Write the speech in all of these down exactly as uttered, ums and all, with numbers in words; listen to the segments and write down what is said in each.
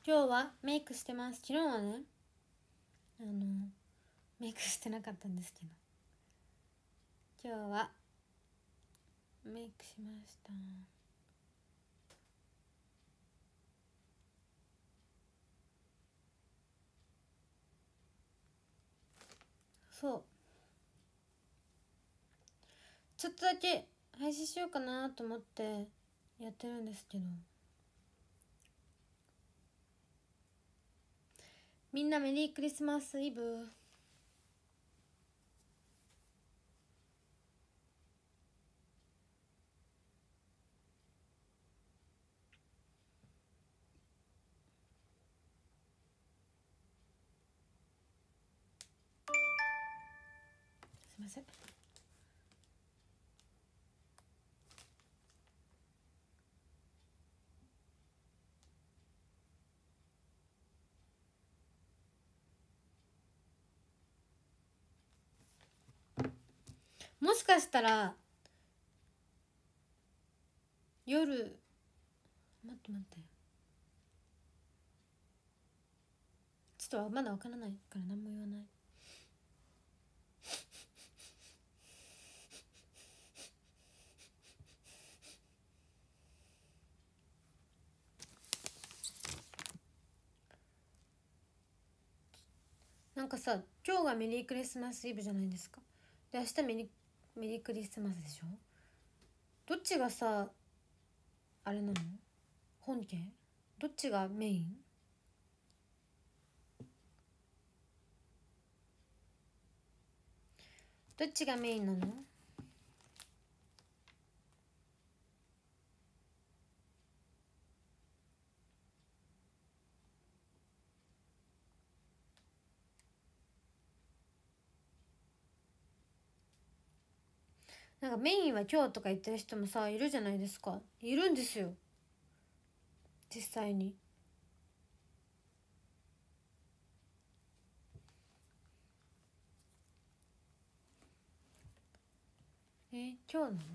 今日はメイクしてます。昨日はねあのメイクしてなかったんですけど、今日はメイクしました。そう、ちょっとだけ配信しようかなと思ってやってるんですけど、みんなメリークリスマスイブ。すいません。もしかしたら夜、待って待って、ちょっとまだわからないから何も言わない。なんかさ、今日がメリークリスマスイブじゃないですか。で明日メリメリークリスマスでしょ。どっちがさあれなの、本家どっちがメイン？どっちがメインなの？なんかメインは今日とか言ってる人もさいるじゃないですか。いるんですよ実際に。え今日なの？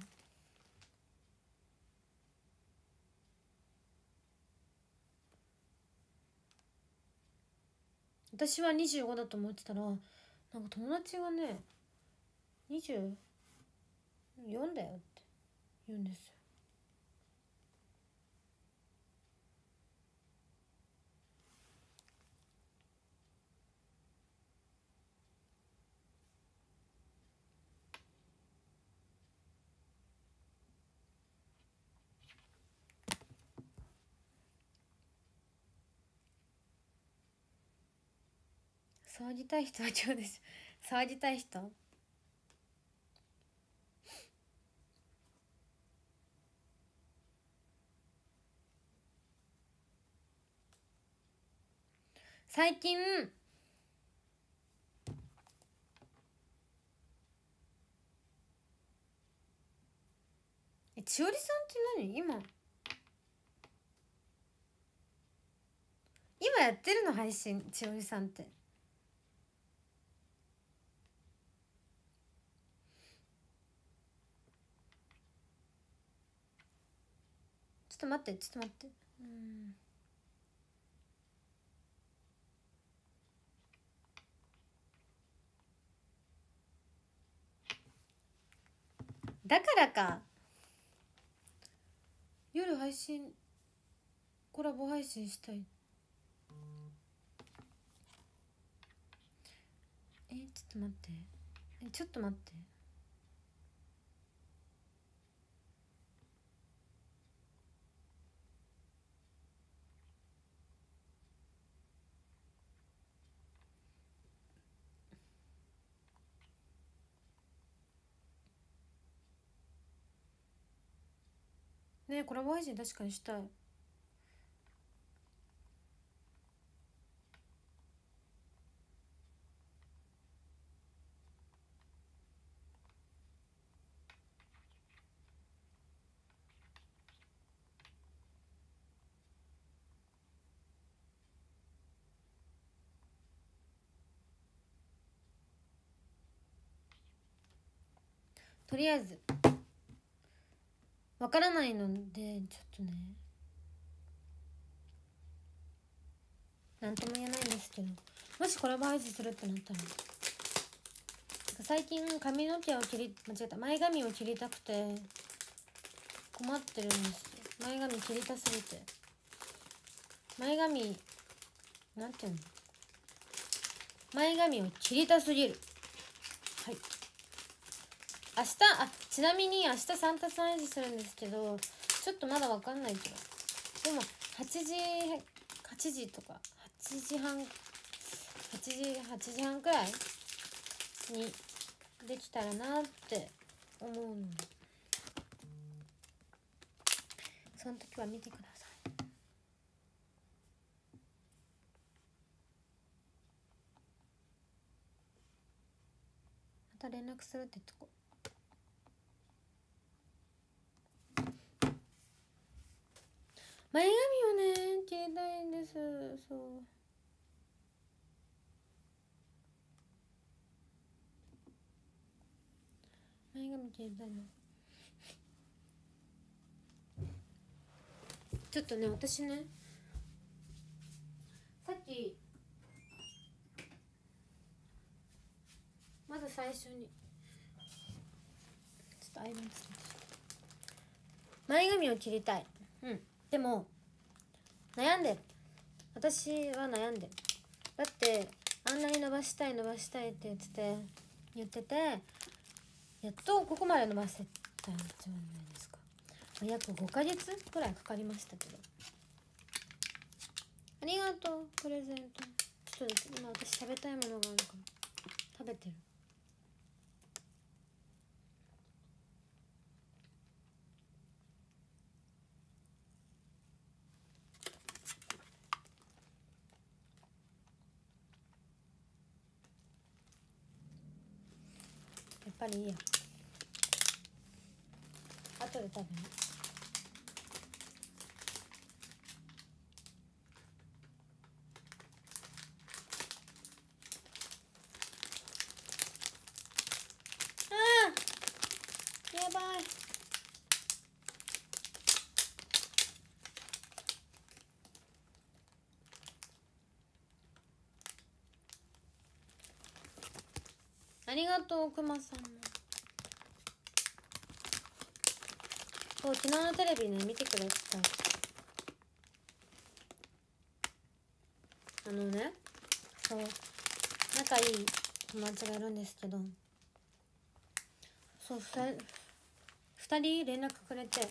私はにじゅうごだと思ってたら、なんか友達がねにじゅうよんだよって言うんですよ。騒ぎたい人は今日でしょ。騒ぎたい人、最近え千織さんって何今今やってるの配信？千織さんってちょっと待ってちょっと待って、うん、だからか。夜配信コラボ配信したい。えちょっと待って、えちょっと待って、ねコラボ配信確かにしたい。とりあえずわからないのでちょっとね、 なんとも言えないんですけど、もしコラボ配信するってなったら、最近髪の毛を切り間違えた前髪を切りたくて困ってるんですよ。前髪切りたすぎて、前髪なんていうの、前髪を切りたすぎる。はい、明日、あ、ちなみに明日サンタさん配信するんですけど、ちょっとまだわかんないけど、でもはちじはちじとかはちじはんはちじはちじはんくらいにできたらなって思うので、その時は見てください。また連絡するってとこ。前髪をね切りたいんです。そう、前髪切りたいの。ちょっとね、私ね、さっきまず最初にちょっとアイロンつけて、前髪を切りたい。うん、でも悩んでる。私は悩んでる。だってあんなに伸ばしたい伸ばしたいって言ってて言っててやっとここまで伸ばせたんじゃないですか。約ごかげつくらいかかりましたけど、ありがとうプレゼント。ちょっと今私食べたいものがあるから食べてる。やっぱりいいや、後で食べる。やばい。ありがとうくまさんも。そう、昨日のテレビね見てくれてた。あのね、そう仲いい友達がいるんですけど、そうふたふたり連絡くれて、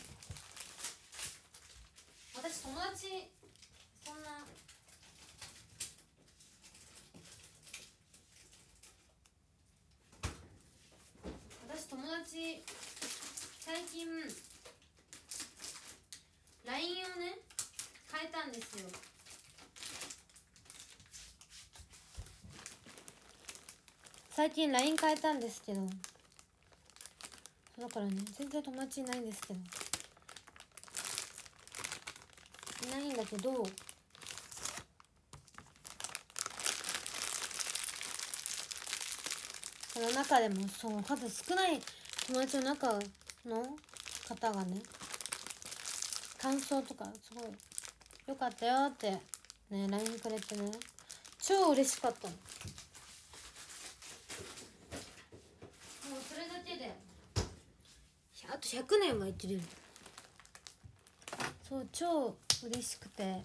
私友達そんな私友達最近 ライン をね変えたんですよ。最近 ライン 変えたんですけど、だからね全然友達いないんですけどいないんだけど、その中でもその数少ない友達の中の方がね感想とかすごい良かったよってね ライン くれてね、超嬉しかったの。もうそれだけであとひゃくねんは生きれる。そう超嬉しくてあ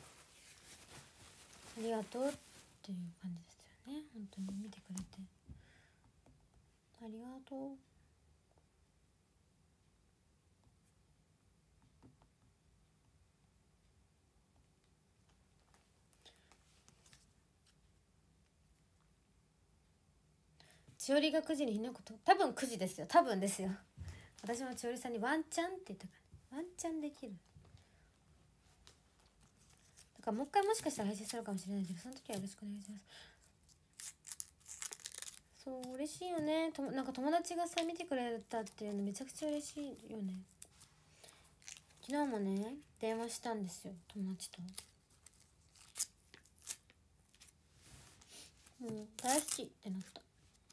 りがとうっていう感じですよね。本当に見てくれてありがとう。千織がくじにひなこと、多分くじですよ、多分ですよ。私も千織さんにワンチャンって言ったから、ワンチャンできる。だからもう一回もしかしたら配信するかもしれないけど、その時はよろしくお願いします。そう嬉しいよね。となんか友達がさ見てくれたっていうのめちゃくちゃ嬉しいよね。昨日もね電話したんですよ、友達と。もう大好きってなった。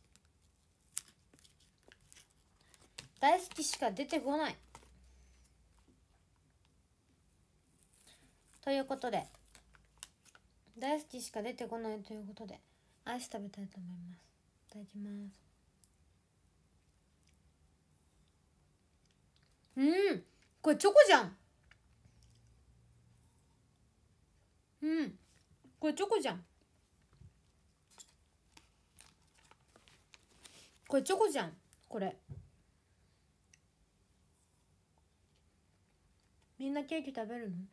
大好きしか出てこないということで、 大好きしか出てこないということでアイス食べたいと思います。いただきます。うん、これチョコじゃん。うん、これチョコじゃん。これチョコじゃん。これみんなケーキ食べるの？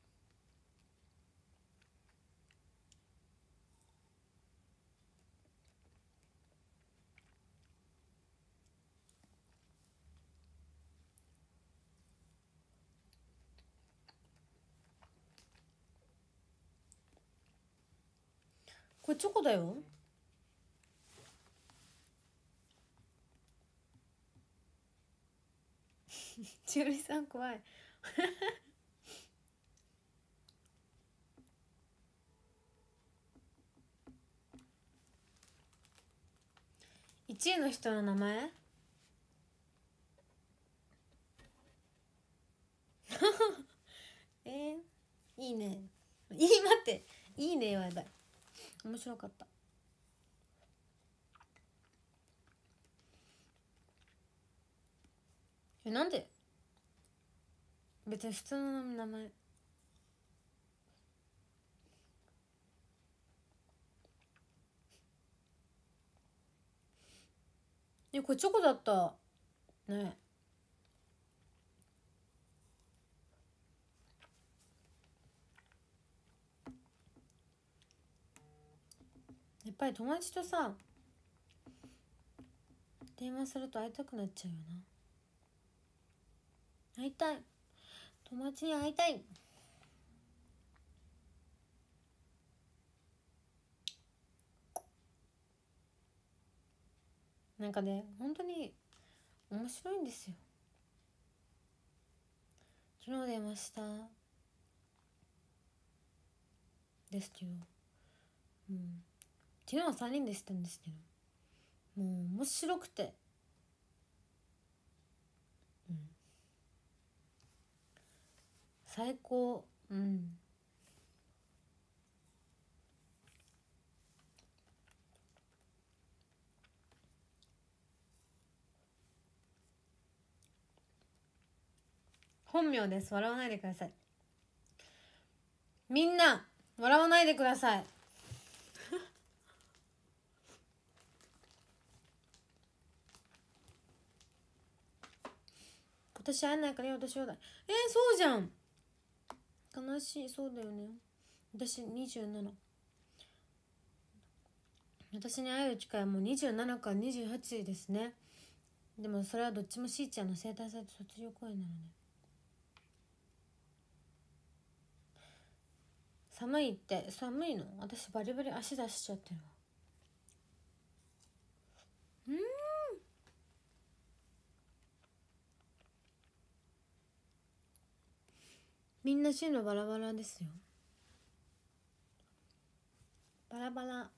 これチョコだよ。ちおりさん怖いいちいの人の名前えー、いいね。いい、待って、いいねはやばい。面白かった。え、なんで？別に普通の名前。え、これチョコだったね。やっぱり友達とさ電話すると会いたくなっちゃうよな。会いたい、友達に会いたい。なんかね、本当に面白いんですよ。昨日電話したですけど、うん、昨日はさんにんでしたんですけど、もう面白くて、うん、最高。うん、本名です。笑わないでください。みんな笑わないでください今年会えないからよ、年をだ。えー、そうじゃん。悲しい。そうだよね。私にじゅうなな。私に会える機会はもうにじゅうななかにじゅうはちですね。でもそれはどっちもしーちゃんの生誕祭と卒業公演なので。寒いって。寒いの？私バリバリ足出しちゃってるわ。うん、みんな進路バラバラですよ。バラバラ。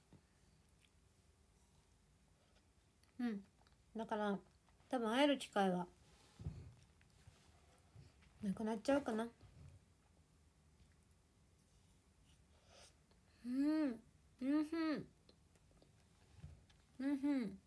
うん、だから多分会える機会はなくなっちゃうかな。うん、うんふん、うんふん。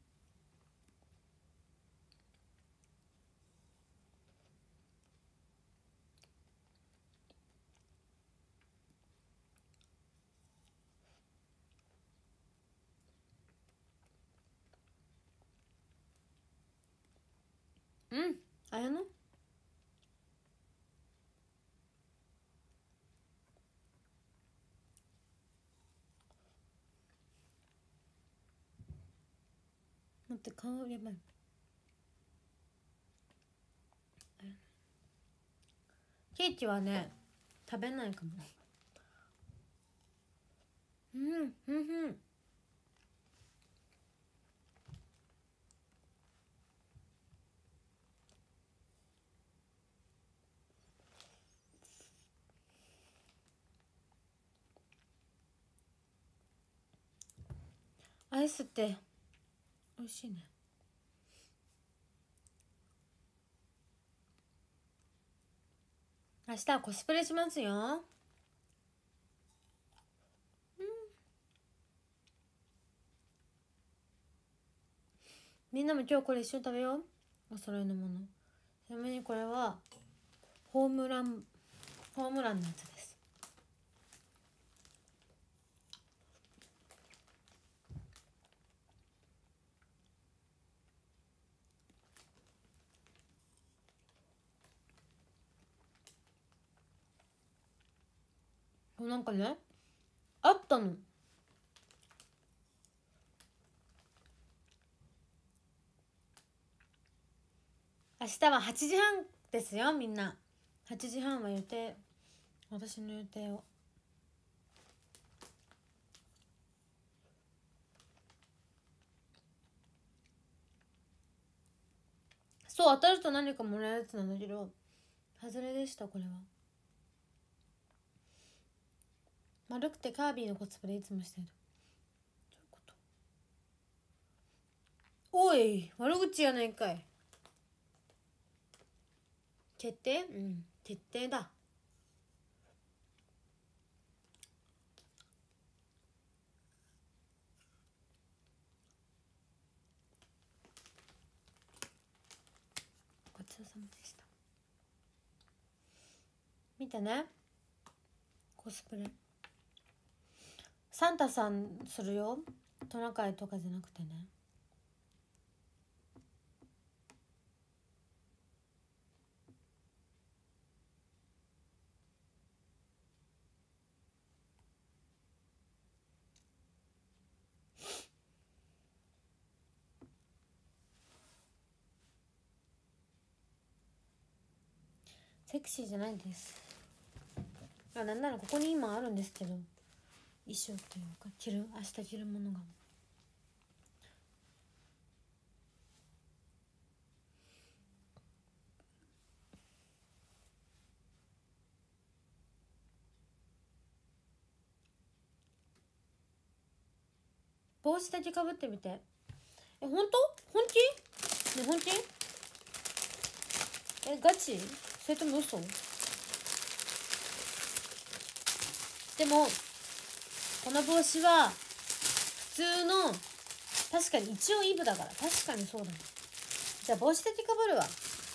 うん、あやの待って、顔やばい。ケーキはね食べないかも。うん、うんふん。アイスって美味しいね。明日はコスプレしますよ。 みんなも今日これ一緒に食べよう。お揃いのもの。ちなみにこれはホームランホームランのやつです。なんかねあったの。明日ははちじはんですよ。みんなはちじはんは予定、私の予定を。そう、当たると何かもらえるやつなんだけど外れでした。これは丸くてカービィのコスプレいつもしてる。どういうこと。おい悪口やないかい。決定。うん決定だ。ごちそうさまでした。見てねコスプレ。サンタさんするよ。トナカイとかじゃなくてね。セクシーじゃないです。あ、なんならここに今あるんですけど、衣装というか着る明日着るものが。帽子だけかぶってみて。え、本当？本気？ね、本気？え、ガチ？それとも嘘？でもこの帽子は普通の、確かに一応イブだから、確かにそうだね。じゃあ帽子だけかぶるわ。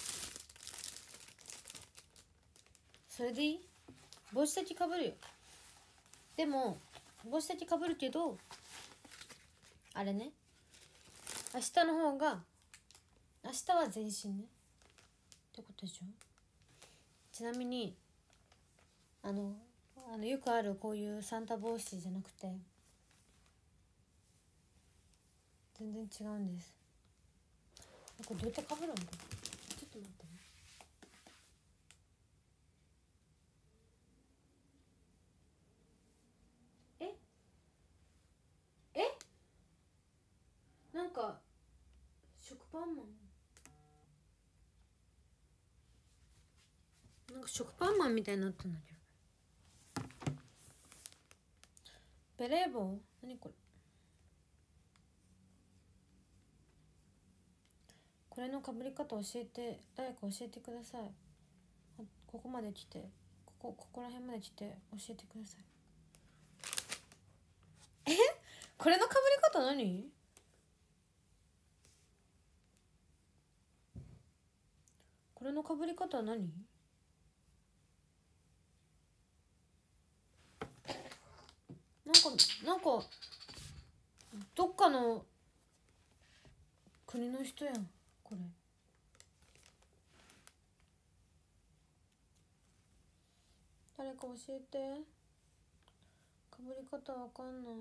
それでいい？帽子だけかぶるよ。でも帽子だけかぶるけどあれね、明日の方が、明日は全身ねってことでしょ。ちなみにあのあのよくあるこういうサンタ帽子じゃなくて全然違うんです。これどうやってかぶるの？ちょっと待ってね。ええなんか食パンマンなんか食パンマンみたいになってんだけど。ベレー帽？何これ。これのかぶり方教えて、誰か教えてください。ここまで来て、ここここら辺まで来て教えてください。え、これのかぶり方何？これのかぶり方は何？なんかなんかどっかの国の人やんこれ。誰か教えて。かぶり方わかんない。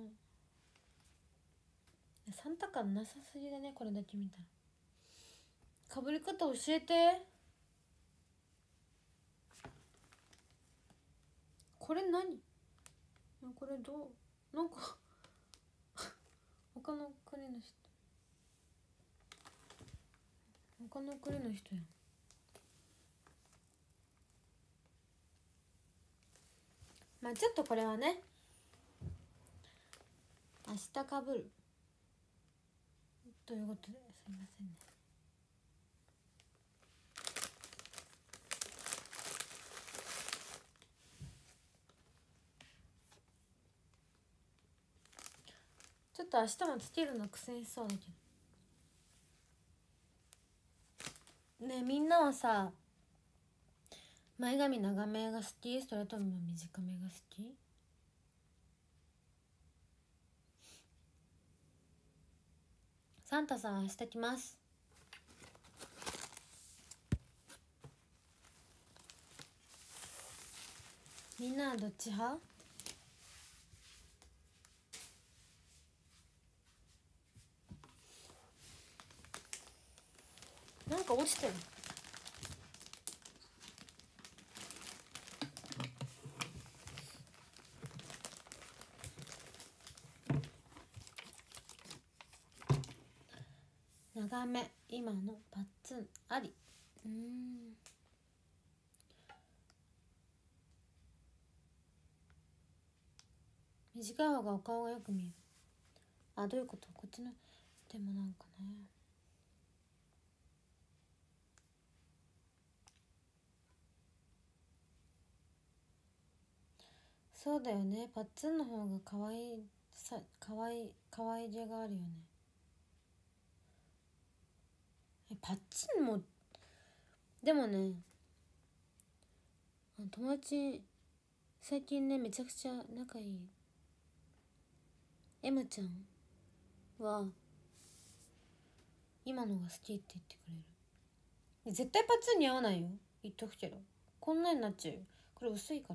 サンタ感なさすぎだね、これだけ見たら。かぶり方教えて。これ何？これどうなんか他の国の人他の国の人やん。まあちょっとこれはね明日かぶるということですいませんね。ちょっと明日もつけるの苦戦しそうだけど。 ねえみんなはさ前髪長めが好きそれとも短めが好き？サンタさんは明日来ます。みんなはどっち派？なんか落ちてる。長め今のパッツンあり。うーん短い方がお顔がよく見える。あ、どういうこと？こっちのでもなんかねそうだよね。パッツンの方が可愛いさ可愛い可愛いげがあるよね。えパッツンもでもね友達最近ねめちゃくちゃ仲いい M ちゃんは今のが好きって言ってくれる。絶対パッツン似合わないよ言っとくけど。こんなになっちゃうよこれ薄いから。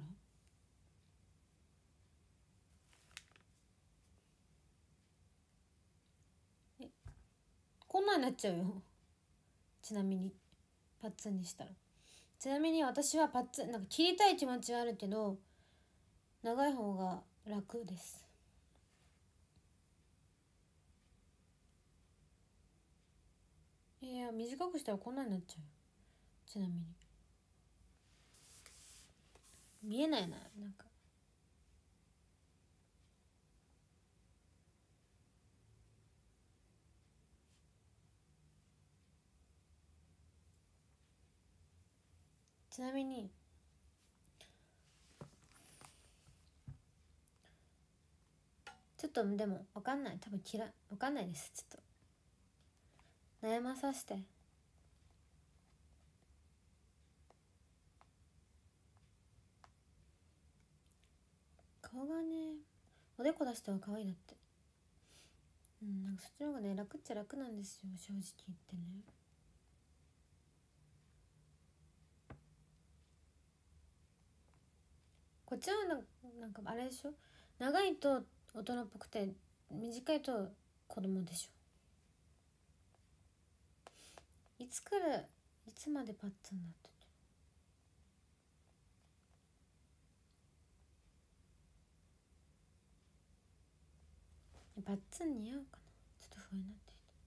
えこんなになっちゃうよちなみにパッツンにしたら。ちなみに私はパッツンなんか切りたい気持ちはあるけど長い方が楽です。いや短くしたらこんなになっちゃうよ。ちなみに見えないななんか。ちなみにちょっとでも分かんない多分嫌い分かんないです。ちょっと悩まさして。顔がねおでこ出したら可愛いだって。うんなんかそっちの方がね楽っちゃ楽なんですよ正直言ってね。こっちはなんなんかあれでしょ長いと大人っぽくて短いと子供でしょ。いつからいつまでパッツンだったっけ？パッツン似合うかな。ちょっと不安になってきた。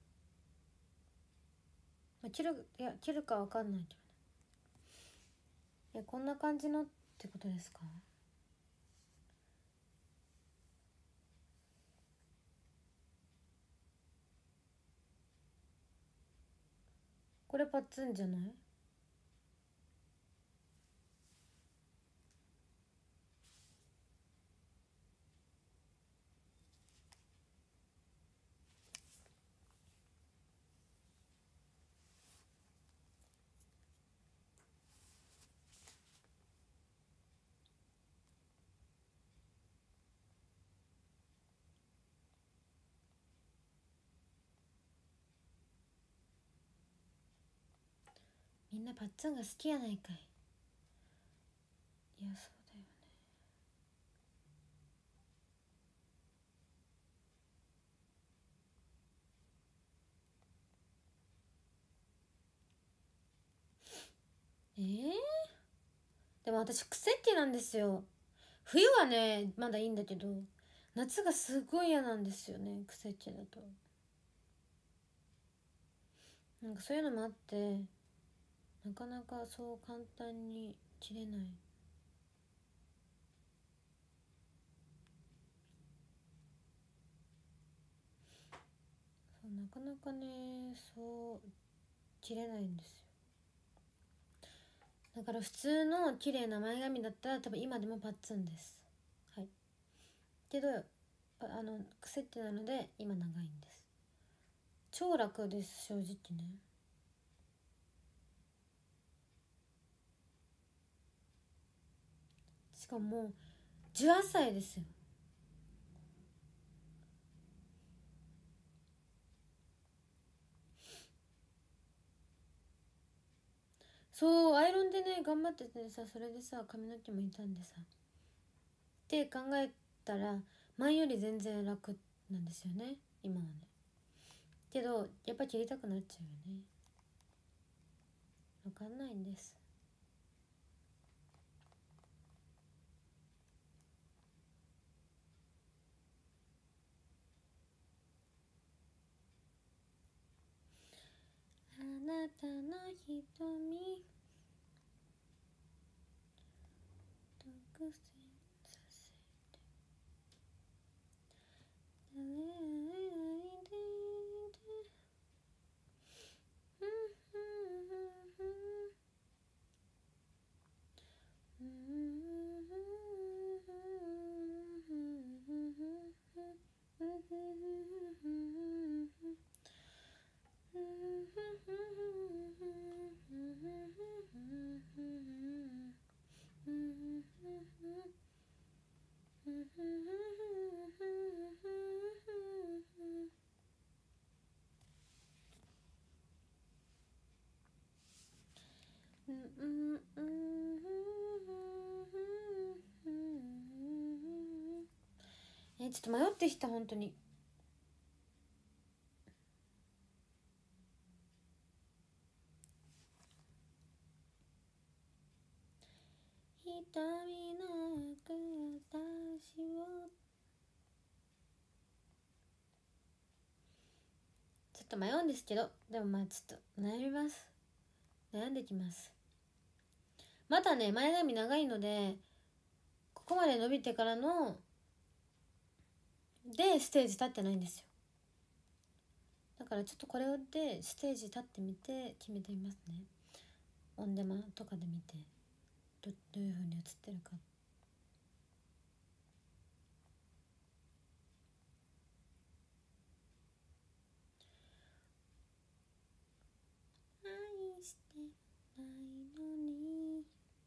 まあ、切るいや切るかわかんないけどね。えこんな感じのってことですか？これパッツンじゃない？みんなパッツンが好きやないかい。いやそうだよね。えー、でも私癖っ気なんですよ。冬はねまだいいんだけど夏がすごい嫌なんですよね癖っ気だと。なんかそういうのもあってなかなかそう簡単に切れない。そうなかなかねそう切れないんですよ。だから普通の綺麗な前髪だったら多分今でもパッツンです。はいけどあの癖ってなので今長いんです。超楽です正直ね。 しかももうじゅうはっさいですよ。そうアイロンでね頑張っててさ、それでさ髪の毛も傷んでさって考えたら前より全然楽なんですよね今はね。けどやっぱ切りたくなっちゃうよね。わかんないんです。あなたの瞳独占させて誰でえちょっと迷ってきた本当に。瞳の奥私をちょっと迷うんですけど、でもまあちょっと悩みます。悩んできます。まだね前髪長いのでここまで伸びてからのでステージ立ってないんですよ。だからちょっとこれでステージ立ってみて決めてみますね。オンデマとかで見て ど, どういう風に映ってるか。愛してないのに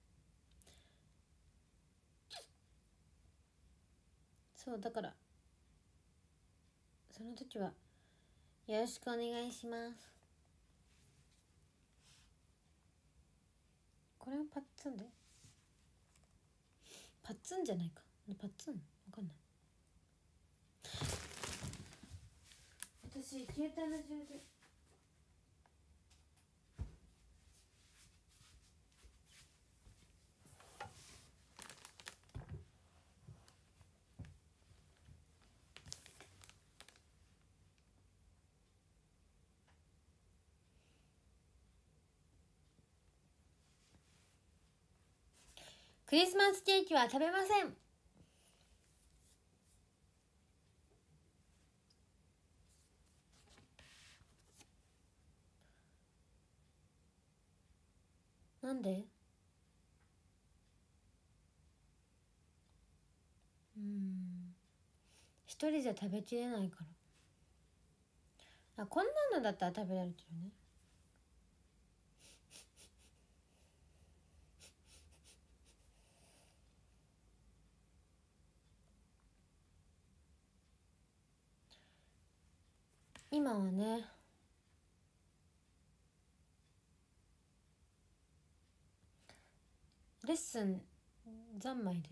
そうだからその時はよろしくお願いします。これはパッツンでパッツンじゃないかパッツンわかんない。私携帯の充電クリスマスケーキは食べません。なんで？うん一人じゃ食べきれないから。あこんなのだったら食べられるけどね。今はねレッスン三昧で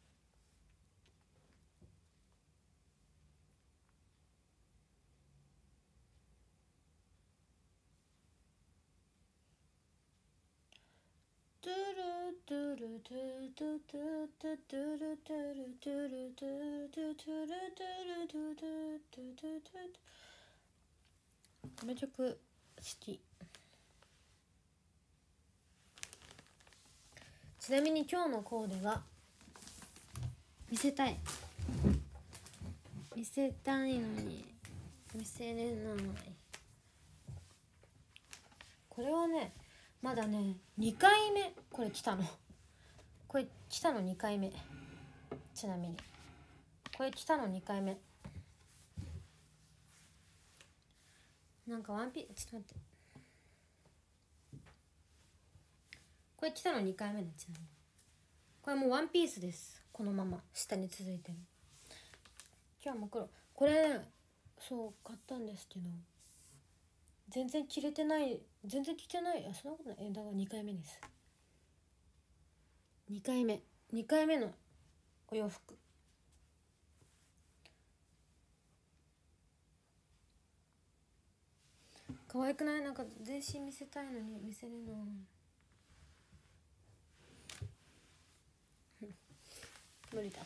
トゥルトゥルトゥトゥトゥトゥトゥルトゥルトゥルトゥトゥトゥルトゥルトゥトゥトゥトゥトゥこの曲好き。ちなみに今日のコーデは見せたい見せたいのに見せれない。これはねまだねにかいめこれ来たのこれ来たのにかいめ。ちなみにこれ来たのにかいめ。なんかワンピちょっと待ってこれ来たのにかいめね。ちなみにここれもうワンピースです。このまま下に続いてる。今日も黒。これそう買ったんですけど全然着れてない。全然着てない。あ、そんなことない。えだからにかいめです。にかいめにかいめのお洋服。可愛くない？なんか全身見せたいのに見せれない無理だ。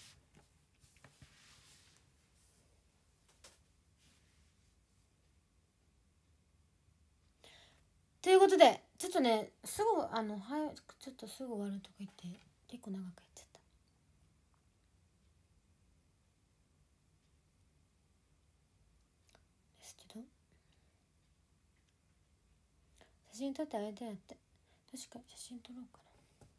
ということでちょっとねすぐあのはいちょっとすぐ終わるとか言って結構長くやっちゃったですけど、写真撮ってあげてやって。確かに写真撮ろうか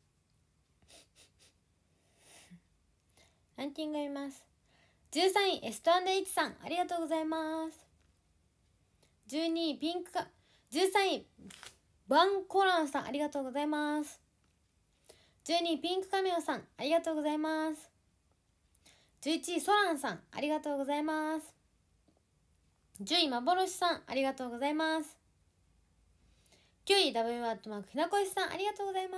なランキング読みます。じゅうさんいエストエイチさん、ありがとうございます。じゅうにいピンクかじゅうさんいバンコランさん、ありがとうございます。じゅうにいピンクカメオさん、ありがとうございます。じゅういちいソランさん、ありがとうございます。じゅうい幻さん、ありがとうございます。きゅうい ダブリュー アットマークひなこしさん、ありがとうございます。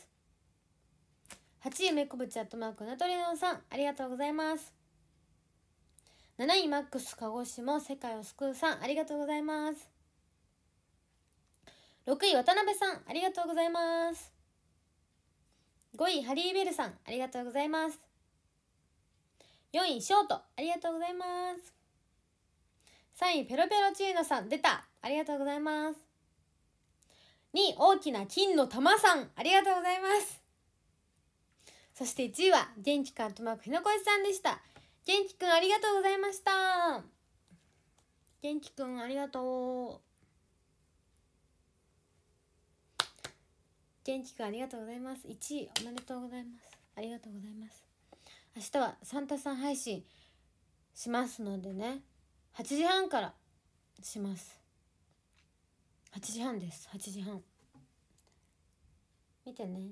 はちいめこぶちアットマークナトリノンさん、ありがとうございます。なないマックス鹿児島世界を救うさん、ありがとうございます。ろくい渡辺さん、ありがとうございます。ごいハリーベルさん、ありがとうございます。よんいショート、ありがとうございます。さんいペロペロチーノさん、出た、ありがとうございます。にい大きな金の玉さん、ありがとうございます。そしていちいは元気くんアットマークひなこしさんでした。元気くんありがとうございました。元気くんありがとう。元気くんありがとうございます。いちいおめでとうございます。ありがとうございます。明日はサンタさん配信しますのでね、はちじはんからします。はちじはんです。はちじはん見てね。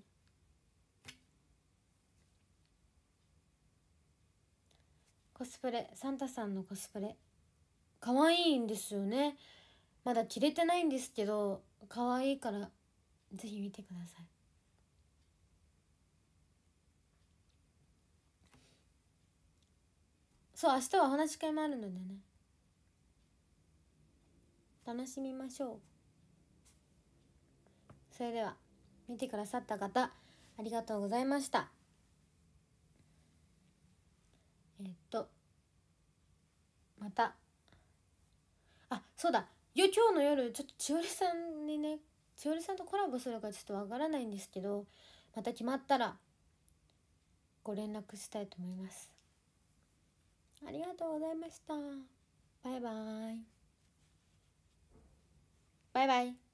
コスプレ、サンタさんのコスプレ可愛いんですよね。まだ着れてないんですけど可愛いからぜひ見てください。そう、明日はお話し会もあるのでね、楽しみましょう。それでは見てくださった方ありがとうございました。えっとまたあそうだよ、今日の夜ちょっと千織さんにね、千織さんとコラボするかちょっとわからないんですけど、また決まったらご連絡したいと思います。ありがとうございました。バイバイ。バイバイ。